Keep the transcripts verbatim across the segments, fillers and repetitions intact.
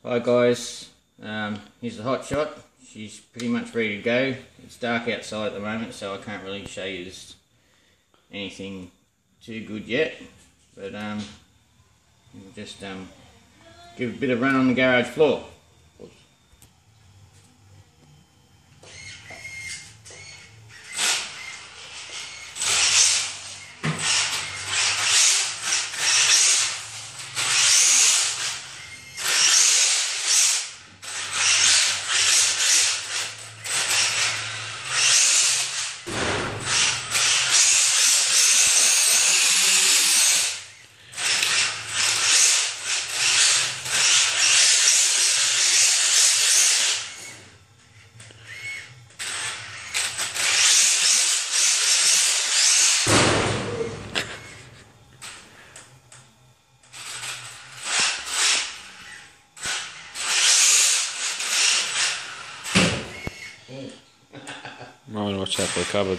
Hi guys, um, here's the hot shot. She's pretty much ready to go. It's dark outside at the moment, so I can't really show you this, anything too good yet. But um, we'll just um, give a bit of run on the garage floor. Might watch out for the cupboard.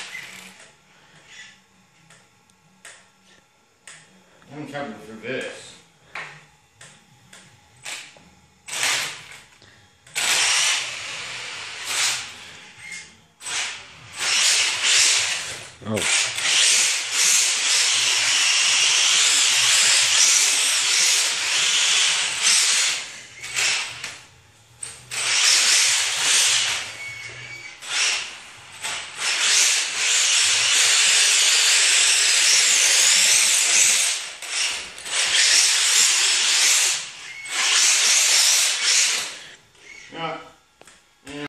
I'm covered with reverse.